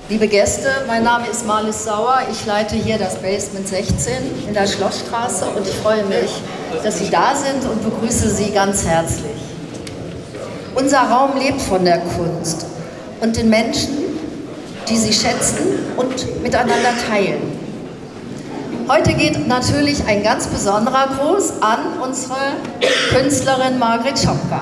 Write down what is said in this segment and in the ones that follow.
Liebe Gäste, mein Name ist Marlies Sauer. Ich leite hier das Basement 16 in der Schlossstraße und ich freue mich, dass Sie da sind und begrüße Sie ganz herzlich. Unser Raum lebt von der Kunst und den Menschen, die sie schätzen und miteinander teilen. Heute geht natürlich ein ganz besonderer Gruß an unsere Künstlerin Margret Schopka.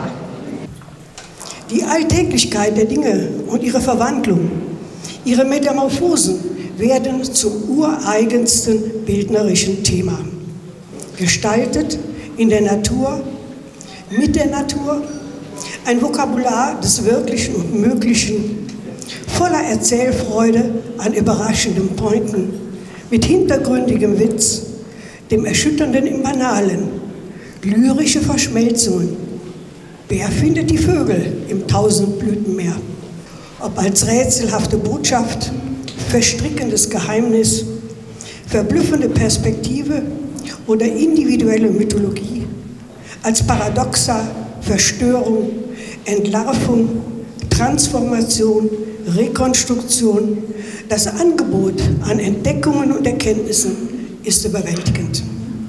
Die Alltäglichkeit der Dinge und ihre Verwandlung, ihre Metamorphosen werden zum ureigensten bildnerischen Thema. Gestaltet in der Natur, mit der Natur, ein Vokabular des Wirklichen und Möglichen, voller Erzählfreude an überraschenden Pointen, mit hintergründigem Witz, dem Erschütternden im Banalen, lyrische Verschmelzungen. Wer findet die Vögel im Tausendblütenmeer? Ob als rätselhafte Botschaft, verstrickendes Geheimnis, verblüffende Perspektive oder individuelle Mythologie, als Paradoxa, Verstörung, Entlarvung, Transformation, Rekonstruktion, das Angebot an Entdeckungen und Erkenntnissen ist überwältigend.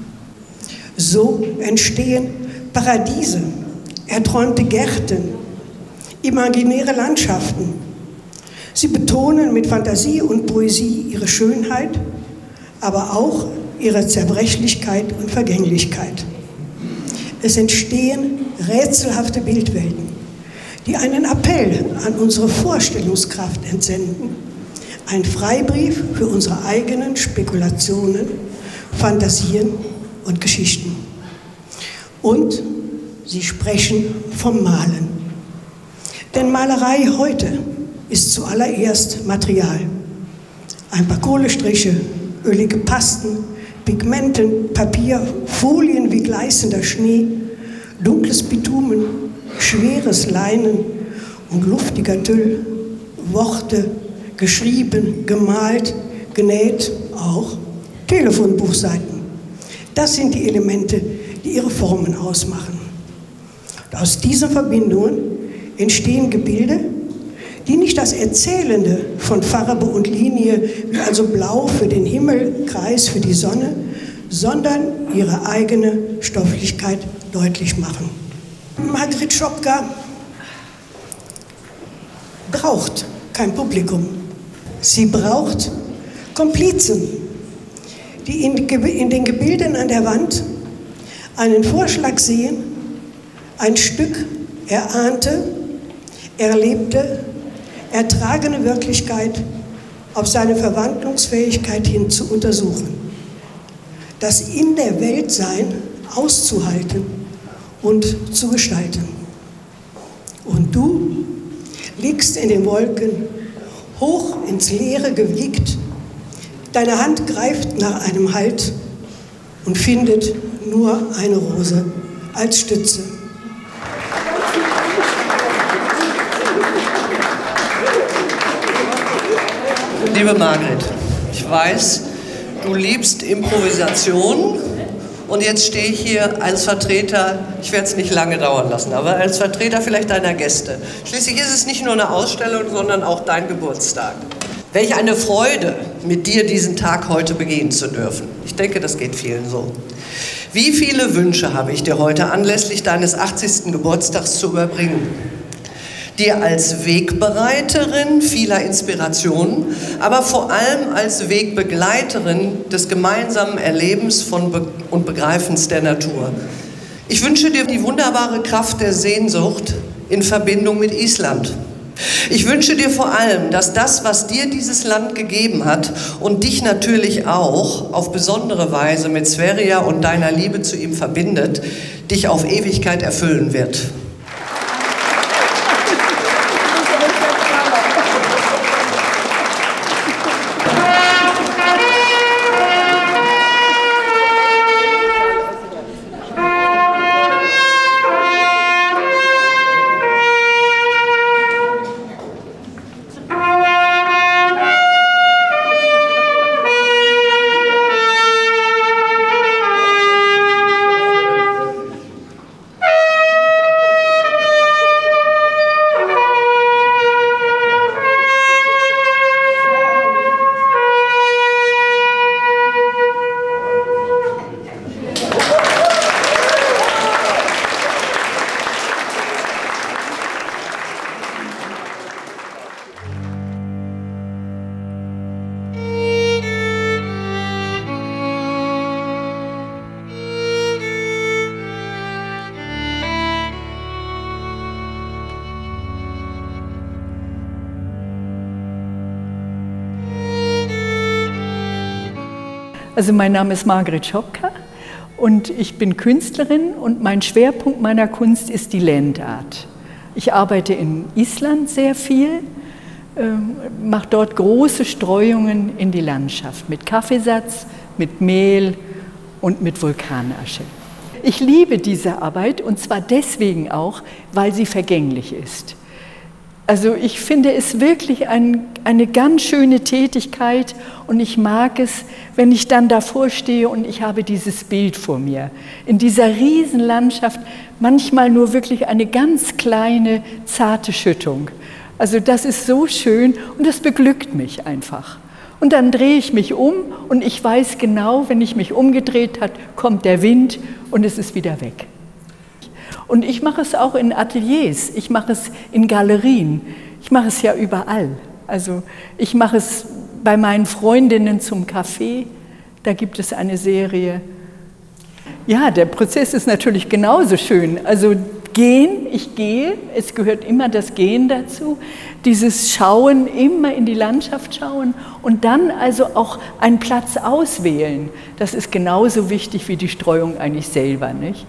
So entstehen Paradiese, erträumte Gärten, imaginäre Landschaften. Sie betonen mit Fantasie und Poesie ihre Schönheit, aber auch ihre Zerbrechlichkeit und Vergänglichkeit. Es entstehen rätselhafte Bildwelten, die einen Appell an unsere Vorstellungskraft entsenden, ein Freibrief für unsere eigenen Spekulationen, Fantasien und Geschichten. Und sie sprechen vom Malen. Denn Malerei heute ist zuallererst Material. Ein paar Kohlestriche, ölige Pasten, Pigmenten, Papier, Folien wie gleißender Schnee, dunkles Bitumen, schweres Leinen und luftiger Tüll, Worte, geschrieben, gemalt, genäht, auch Telefonbuchseiten. Das sind die Elemente, die ihre Formen ausmachen. Und aus diesen Verbindungen entstehen Gebilde, die nicht das Erzählende von Farbe und Linie, wie also Blau für den Himmel, Kreis für die Sonne, sondern ihre eigene Stofflichkeit deutlich machen. Margret Schopka braucht kein Publikum. Sie braucht Komplizen, die in den Gebilden an der Wand einen Vorschlag sehen, ein Stück erahnte, erlebte, ertragene Wirklichkeit auf seine Verwandlungsfähigkeit hin zu untersuchen. Das in der Welt sein auszuhalten und zu gestalten. Und du liegst in den Wolken, hoch ins Leere gewiegt, deine Hand greift nach einem Halt und findet nur eine Rose als Stütze. Liebe Margret, ich weiß, du liebst Improvisation und jetzt stehe ich hier als Vertreter, ich werde es nicht lange dauern lassen, aber als Vertreter vielleicht deiner Gäste. Schließlich ist es nicht nur eine Ausstellung, sondern auch dein Geburtstag. Welch eine Freude, mit dir diesen Tag heute begehen zu dürfen. Ich denke, das geht vielen so. Wie viele Wünsche habe ich dir heute anlässlich deines 80. Geburtstags zu überbringen? Dir als Wegbereiterin vieler Inspirationen, aber vor allem als Wegbegleiterin des gemeinsamen Erlebens und Begreifens der Natur. Ich wünsche dir die wunderbare Kraft der Sehnsucht in Verbindung mit Island. Ich wünsche dir vor allem, dass das, was dir dieses Land gegeben hat und dich natürlich auch auf besondere Weise mit Sverige und deiner Liebe zu ihm verbindet, dich auf Ewigkeit erfüllen wird. Also mein Name ist Margret Schopka und ich bin Künstlerin und mein Schwerpunkt meiner Kunst ist die Landart. Ich arbeite in Island sehr viel, mache dort große Streuungen in die Landschaft mit Kaffeesatz, mit Mehl und mit Vulkanasche. Ich liebe diese Arbeit und zwar deswegen auch, weil sie vergänglich ist. Also ich finde es wirklich eine ganz schöne Tätigkeit und ich mag es, wenn ich dann davor stehe und ich habe dieses Bild vor mir. In dieser Riesenlandschaft manchmal nur wirklich eine ganz kleine, zarte Schüttung. Also das ist so schön und das beglückt mich einfach. Und dann drehe ich mich um und ich weiß genau, wenn ich mich umgedreht habe, kommt der Wind und es ist wieder weg. Und ich mache es auch in Ateliers, ich mache es in Galerien, ich mache es ja überall. Also ich mache es bei meinen Freundinnen zum Kaffee, da gibt es eine Serie. Ja, der Prozess ist natürlich genauso schön. Also gehen, ich gehe, es gehört immer das Gehen dazu, dieses Schauen, immer in die Landschaft schauen und dann also auch einen Platz auswählen. Das ist genauso wichtig wie die Streuung eigentlich selber, nicht?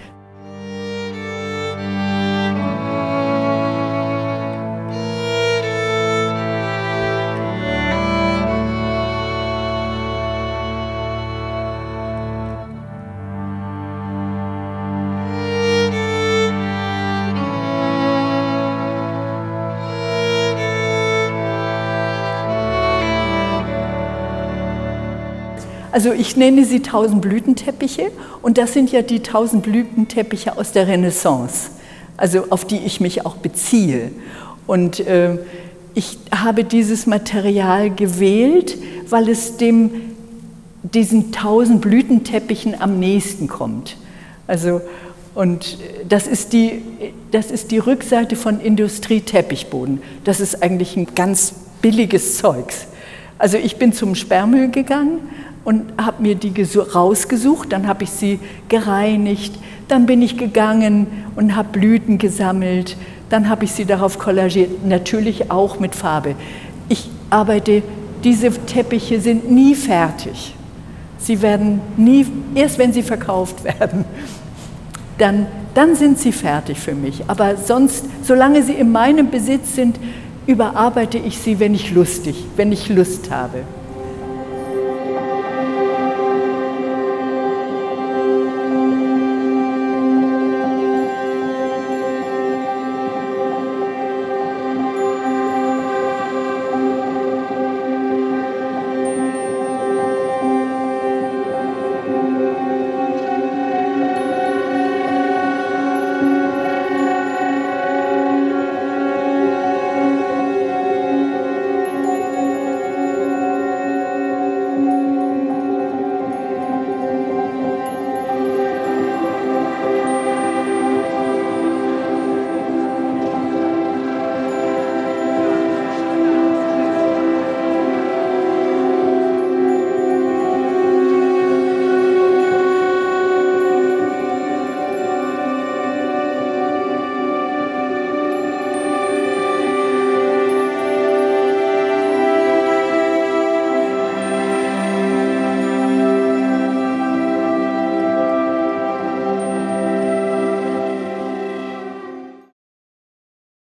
Also ich nenne sie 1000 Blütenteppiche und das sind ja die 1000 Blütenteppiche aus der Renaissance, also auf die ich mich auch beziehe. Und ich habe dieses Material gewählt, weil es diesen 1000 Blütenteppichen am nächsten kommt. Also, und das ist die Rückseite von Industrieteppichboden. Das ist eigentlich ein ganz billiges Zeugs. Also ich bin zum Sperrmüll gegangen und habe mir die rausgesucht, dann habe ich sie gereinigt, dann bin ich gegangen und habe Blüten gesammelt, dann habe ich sie darauf kollagiert, natürlich auch mit Farbe. Diese Teppiche sind nie fertig. Sie werden nie, erst wenn sie verkauft werden, dann sind sie fertig für mich. Aber sonst, solange sie in meinem Besitz sind, überarbeite ich sie, wenn ich Lust habe.